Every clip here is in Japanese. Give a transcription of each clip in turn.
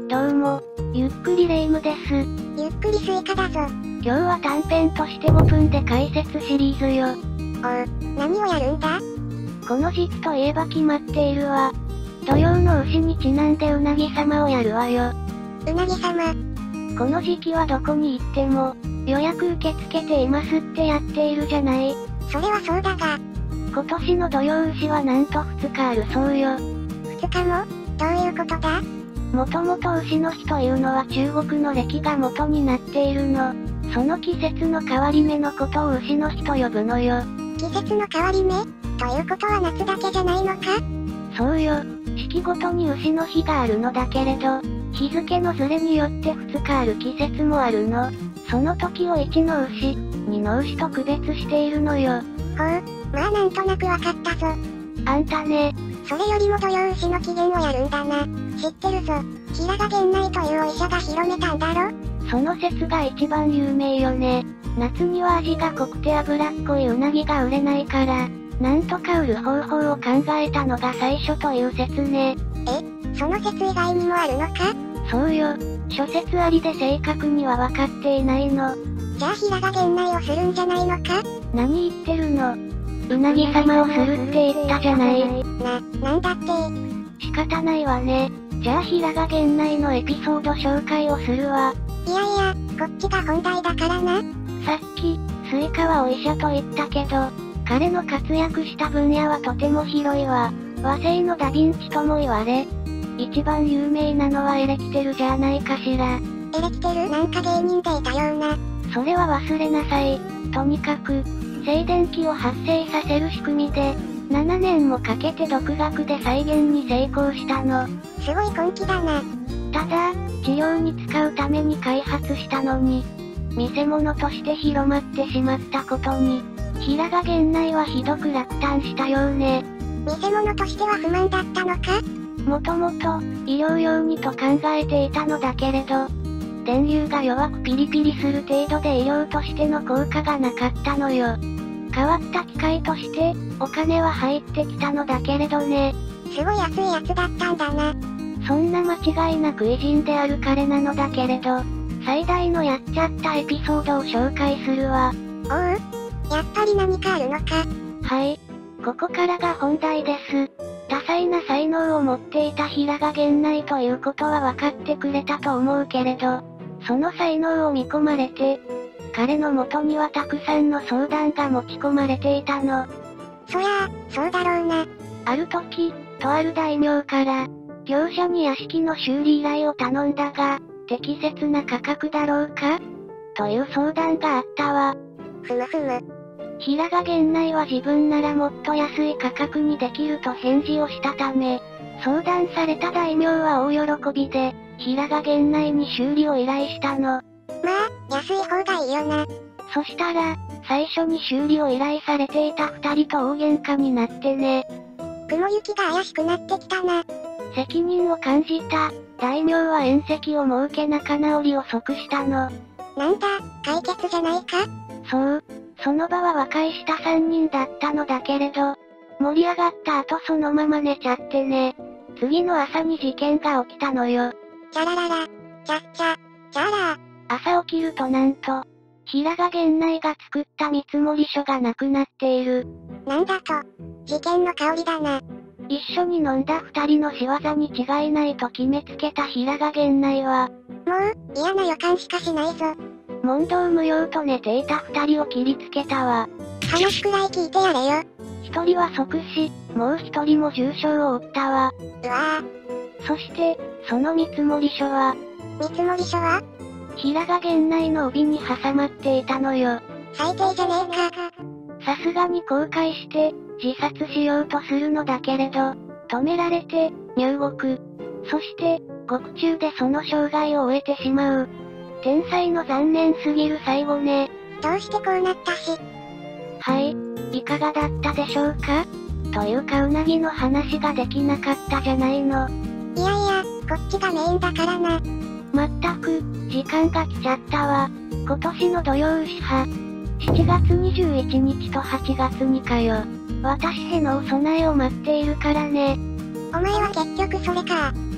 どうも、ゆっくりレ夢ムです。 ゆっくりスイカだぞ。 今日は短編として5分で解説シリーズよ。 何をやるんだ？ この時期といえば決まっているわ。土用の丑にちなんでうなぎ様をやるわよ。 うなぎ様。 この時期はどこに行っても、予約受け付けていますってやっているじゃない。 それはそうだが。 今年の土用丑はなんと2日あるそうよ。 2日も？どういうことだ？ もともと丑の日というのは中国の暦が元になっているの。その季節の変わり目のことを丑の日と呼ぶのよ。 季節の変わり目？ということは夏だけじゃないのか？ そうよ。四季ごとに丑の日があるのだけれど、日付のずれによって2日ある季節もあるの。その時を1の丑、2の丑と区別しているのよ。 ほう、まあなんとなくわかったぞ。 あんたね。 それよりも土用丑の起源をやるんだな。知ってるぞ。平賀源内というお医者が広めたんだろ？ その説が一番有名よね。夏には味が濃くて脂っこいうなぎが売れないから、なんとか売る方法を考えたのが最初という説ね。 その説以外にもあるのか？ そうよ。諸説ありで正確には分かっていないの。 じゃあ平賀源内をするんじゃないのか？ 何言ってるの？うなぎ様をするって言ったじゃない。 なんだって。 仕方ないわね。じゃあ平賀源内のエピソード紹介をするわ。 いやいや、こっちが本題だからな。 さっき、スイカはお医者と言ったけど、彼の活躍した分野はとても広いわ。和製のダヴィンチとも言われ、一番有名なのはエレキテルじゃないかしら。 エレキテルなんか芸人でいたような。 それは忘れなさい。とにかく、静電気を発生させる仕組みで、7年もかけて独学で再現に成功したの。 すごい根気だな。 ただ、治療に使うために開発したのに、見せ物として広まってしまったことに、平賀源内はひどく落胆したようね。 見せ物としては不満だったのか？ もともと、医療用にと考えていたのだけれど、電流が弱くピリピリする程度で医療としての効果がなかったのよ。変わった機械として、お金は入ってきたのだけれどね。 すごい熱いやつだったんだな。 そんな間違いなく偉人である彼なのだけれど、最大のやっちゃったエピソードを紹介するわ。 おう？やっぱり何かあるのか？ はい。ここからが本題です。多彩な才能を持っていた平賀源内ということは分かってくれたと思うけれど、その才能を見込まれて、彼の元にはたくさんの相談が持ち込まれていたの。 そりゃあ、そうだろうな。 ある時、とある大名から、業者に屋敷の修理依頼を頼んだが、適切な価格だろうか？という相談があったわ。 ふむふむ。 平賀源内は自分ならもっと安い価格にできると返事をしたため、相談された大名は大喜びで、平賀源内に修理を依頼したの。 まあ、安い方がいいよな。 そしたら、最初に修理を依頼されていた2人と大喧嘩になってね。 雲行きが怪しくなってきたな。 責任を感じた、大名は宴席を設け仲直りを即したの。 なんだ、解決じゃないか？ そう。その場は和解した3人だったのだけれど、盛り上がった後そのまま寝ちゃってね。次の朝に事件が起きたのよ。 チャラララ、チャッチャ、チャラー。 朝起きるとなんと、平賀源内が作った見積書がなくなっている。 なんだと、事件の香りだな。 一緒に飲んだ2人の仕業に違いないと決めつけた平賀源内は、 もう、嫌な予感しかしないぞ。 問答無用と寝ていた2人を切りつけたわ。 話くらい聞いてやれよ。 1人は即死、もう1人も重傷を負ったわ。 うわぁ。そして、その見積書は、 見積書は？ 平賀源内の帯に挟まっていたのよ。 最低じゃねえか。 さすがに後悔して、自殺しようとするのだけれど、止められて、入獄。そして、獄中でその生涯を終えてしまう。天才の残念すぎる最後ね。 どうしてこうなったし。 はい、いかがだったでしょうか？というかうなぎの話ができなかったじゃないの。 いやいや、こっちがメインだからな。 まったく、時間が来ちゃったわ。今年の土曜丑派。7月21日と8月2日よ。私へのお供えを待っているからね。 お前は結局それか。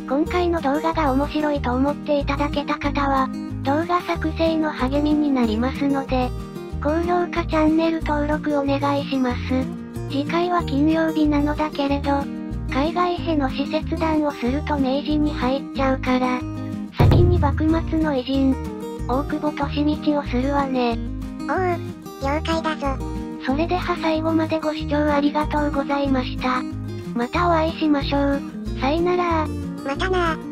今回の動画が面白いと思っていただけた方は、動画作成の励みになりますので、高評価チャンネル登録お願いします。次回は金曜日なのだけれど、海外への使節団をすると明治に入っちゃうから、先に幕末の偉人、大久保利通をするわね。 おう、了解だぞ。 それでは最後までご視聴ありがとうございました。またお会いしましょう。さいなら。 またな。